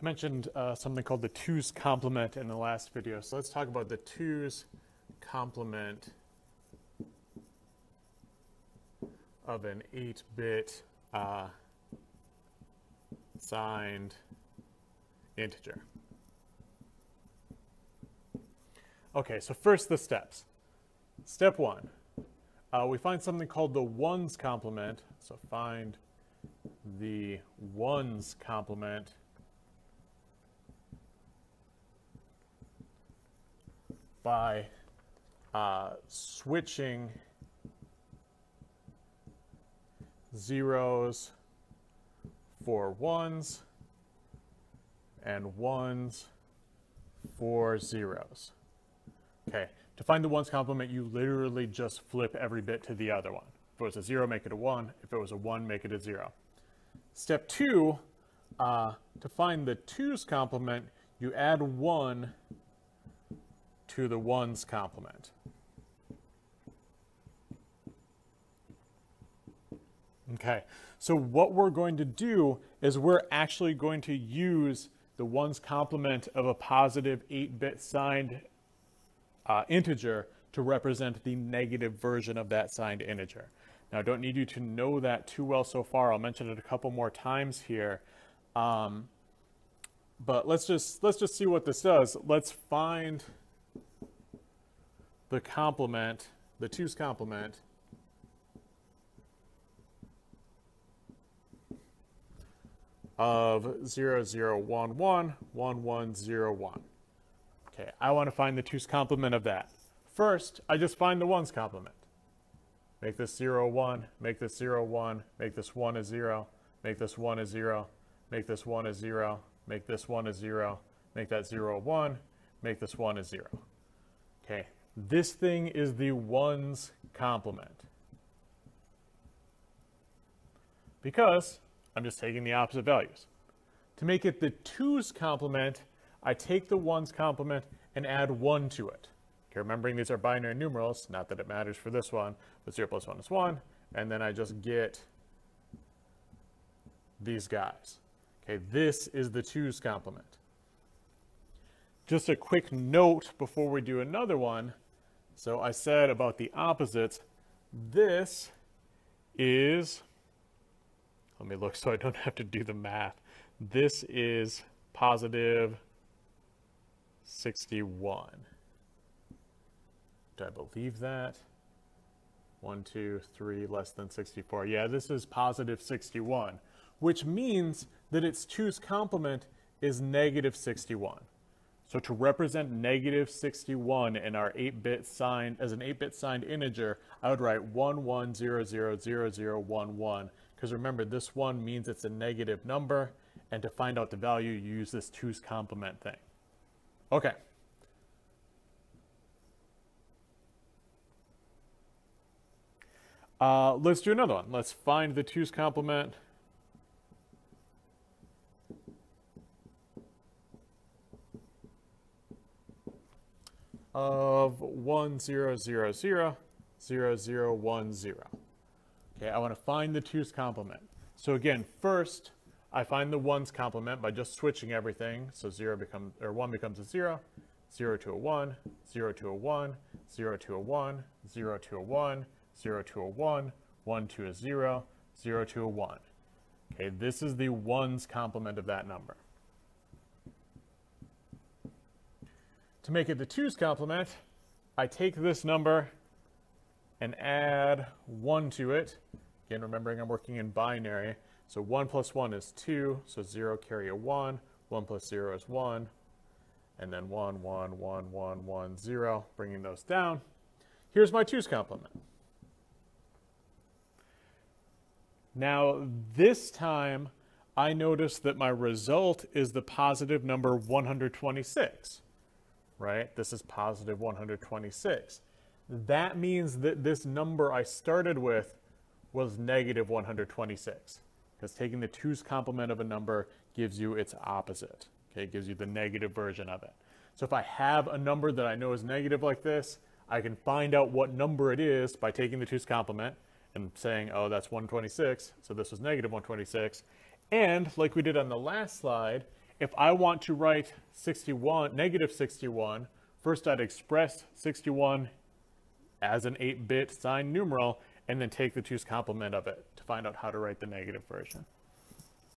I mentioned something called the 2's complement in the last video. So let's talk about the 2's complement of an 8-bit signed integer. Okay, so first the steps. Step 1, we find something called the 1's complement. So find the 1's complement by switching zeros for ones and ones for zeros. Okay, to find the 1's complement, you literally just flip every bit to the other one. If it was a 0, make it a 1. If it was a 1, make it a 0. Step 2, to find the 2's complement, you add 1 to the 1's complement. Okay, so what we're going to do is we're actually going to use the 1's complement of a positive 8-bit signed integer to represent the negative version of that signed integer. Now, I don't need you to know that too well so far. I'll mention it a couple more times here. But let's just see what this does. Let's find the complement, the 2's complement of 0, 0, 1, 1, 1, 1, 0, 1. Okay, I want to find the 2's complement of that. First, I just find the 1's complement. Make this 0, 1, make this 0, 1, make this 1 a 0, make this 1 a 0, make this 1 a 0, make this 1 a 0, make that 0 a 1, make this 1 a 0. Okay, this thing is the 1's complement. Because I'm just taking the opposite values. To make it the 2's complement, I take the 1's complement and add 1 to it. Okay, remembering these are binary numerals, not that it matters for this one, but 0 plus 1 is 1, and then I just get these guys. Okay, this is the 2's complement. Just a quick note before we do another one. So I said about the opposites, this is, let me look so I don't have to do the math. This is positive 61. Do I believe that? 1, 2, 3, less than 64. Yeah, this is positive 61, which means that its 2's complement is negative 61. So to represent negative 61 in our 8-bit signed, as an 8-bit signed integer, I would write 1, 1, 0, 0, 0, 0, 1, 1. Because remember, this 1 means it's a negative number, and to find out the value, you use this 2's complement thing. Okay. Let's do another one. Let's find the 2's complement of 1, 0, 0, 0, 0, 0, 1, 0. Okay, I want to find the 2's complement. So again, first, I find the 1's complement by just switching everything. So 1 becomes a 0, 0 to a 1, 0 to a 1, 0 to a 1, 0 to a 1, 0 to a 1, 1 to a 0, 0 to a 1. Okay, this is the 1's complement of that number. To make it the 2's complement, I take this number and add 1 to it. Again, remembering I'm working in binary. So 1 plus 1 is 2, so 0 carry a 1. 1 plus 0 is 1. And then 1, 1, 1, 1, 1, 0, bringing those down. Here's my 2's complement. Now, this time, I notice that my result is the positive number 126, right? This is positive 126. That means that this number I started with was negative 126, because taking the 2's complement of a number gives you its opposite. Okay, it gives you the negative version of it. So if I have a number that I know is negative like this, I can find out what number it is by taking the 2's complement and saying, oh, that's 126, so this was negative 126. And like we did on the last slide, if I want to write 61, negative 61, first I'd express 61 as an 8-bit signed numeral, and then take the 2's complement of it to find out how to write the negative version.